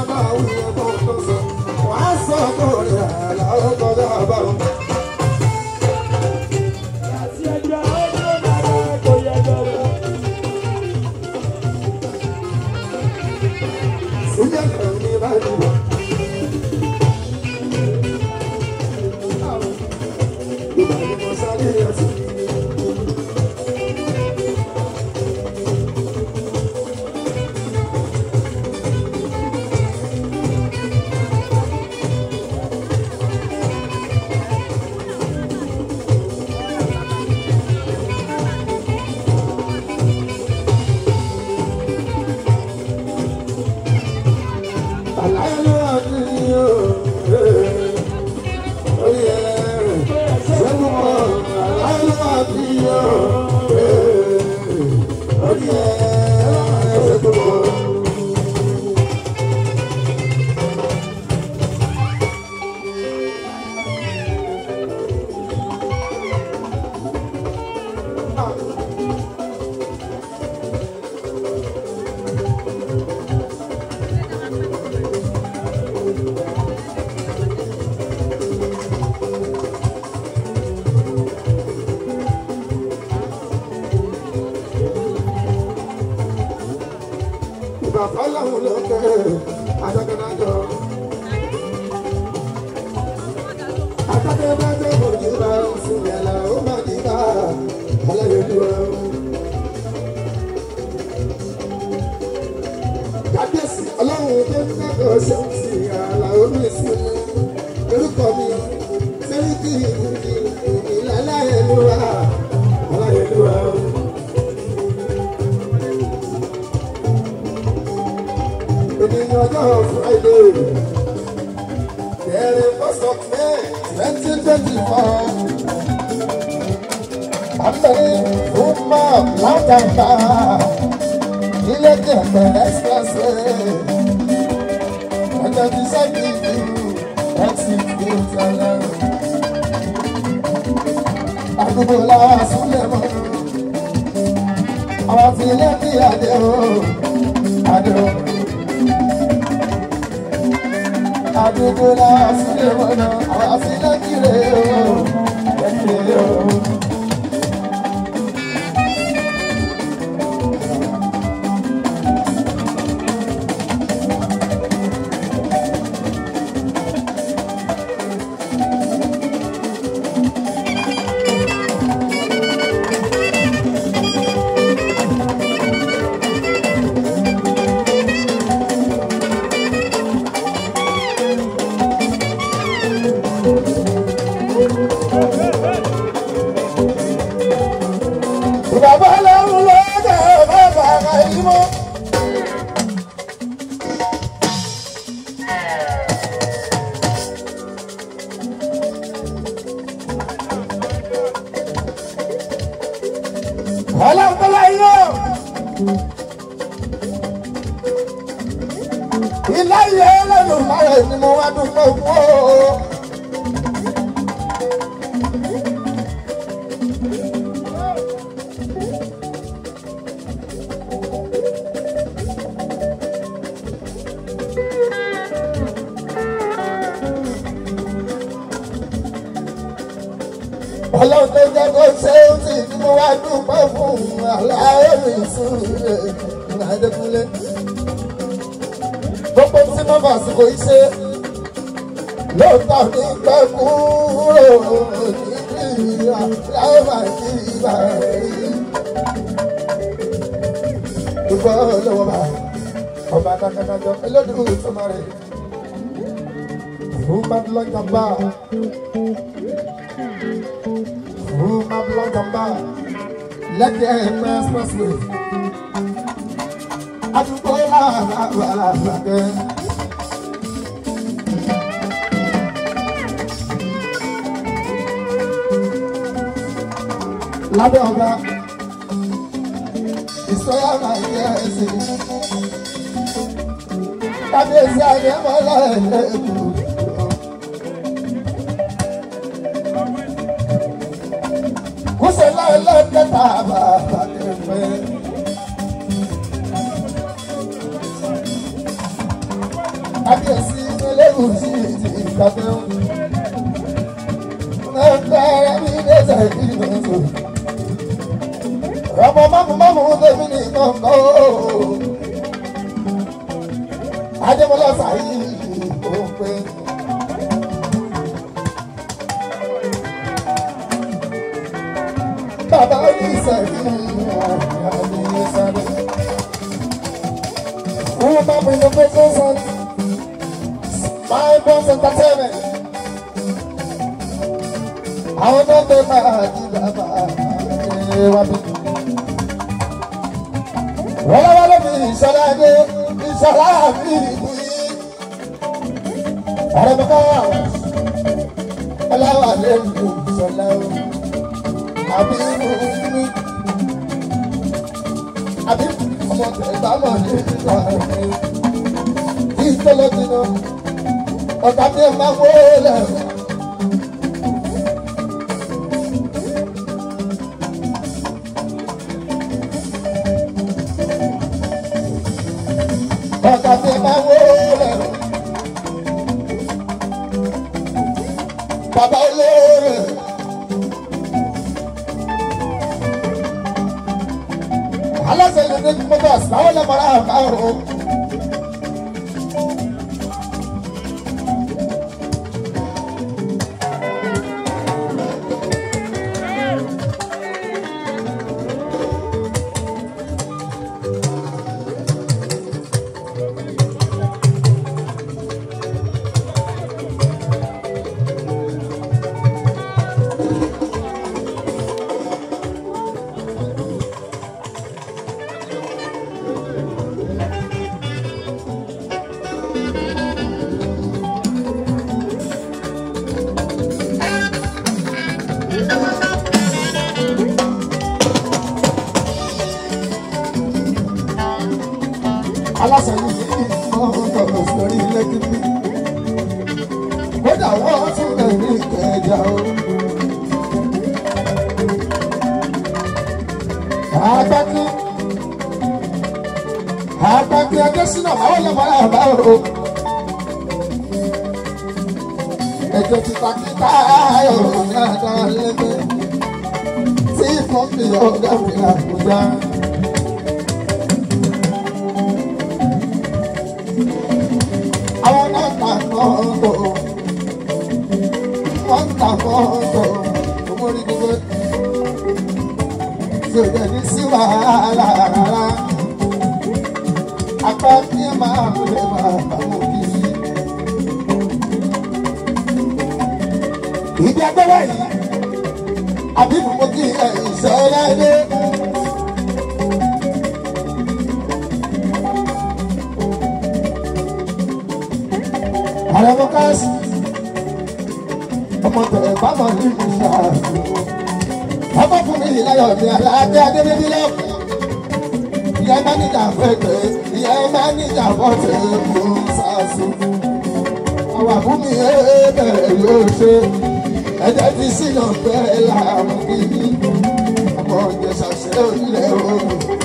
Lábẹ́ ọ̀gá ìsọyà máa ń yẹ ẹsẹ̀ kábíyèsí àyẹ̀mọ́ lẹ́ẹ̀lẹ́kù. Kúṣe lẹ́ẹ̀lẹ́kẹta bàbá kẹfẹ́. ìdìbò. Ọmọ mámú tèmi ní kọ̀ọ̀kan o. Adébọ́lá sàyí ò pé. Bàbá ní ìsẹ̀yìn àmì ìsẹ̀yìn. Wọ́n bá mi lọ pé kó sọ My Boss Entertainment. Àwọn tó gbé máa di bàbá wá bí. Wọ́n lọ́wọ́ lóbi ìṣọ́lá dé ìṣọ́lá mi ìlú yìí. Ọ̀rẹ́ mi kọ́ ọlọ́wà lé ìlú ìṣọ́lá o. Àbí ìlú mi. Àbí ọmọ tẹ̀gbá mọ̀ ní ìgbà rẹ̀. Kí n tó lọ dínà, ọ̀gá mi máa wó lẹ̀. Ọ̀gá mi máa wó lẹ̀. Bàbá olóore. Aláṣẹ ìlú ní mọ́tò àṣìláwọ́ lẹ́mọ̀rá àbáwọ̀. Aláṣẹ yìí ọ̀rọ̀ sórí ilé kíkí. Kódà wọ́n tún lè ní ìkẹjà o. Àgbàkí Adésínà àwọn ọlọ́mọdé àbá o. Ẹ̀jẹ̀ tìtàkìtà ayọ̀ ní àdá lẹ́gbẹ́. Tí fún mi ọ̀gá mi Àbújá. Àwọn náà ta mọ́tò, wọ́n ta mọ́tò, omori gbogbo tí o jẹ́ ní sí wàhálà rárá. Apá kí ẹ máa lè máa bàmú kí. Ìdí agbẹ́wà yìí, àbí mo kí ẹ ìṣẹ́lẹ̀ dé. Àrẹ̀mọ káàsì, ọmọ tẹ̀lẹ̀ bámọ̀ ní ìṣà. Ọmọ fún mi ìláyọ̀ ní aláàdé adébébí lọ́kùn. Ìyá máníjà fẹ́tẹ̀, ìyá máníjà fọ́tẹ̀ fún sàásù. Àwọn àbúmi bẹ̀rẹ̀ yóò ṣe. Ẹ̀jẹ̀ ti sínú bẹ́ẹ̀ láàmú kìíní. Ọmọ ìjẹ̀ṣà ṣe orílẹ̀ òòrùn.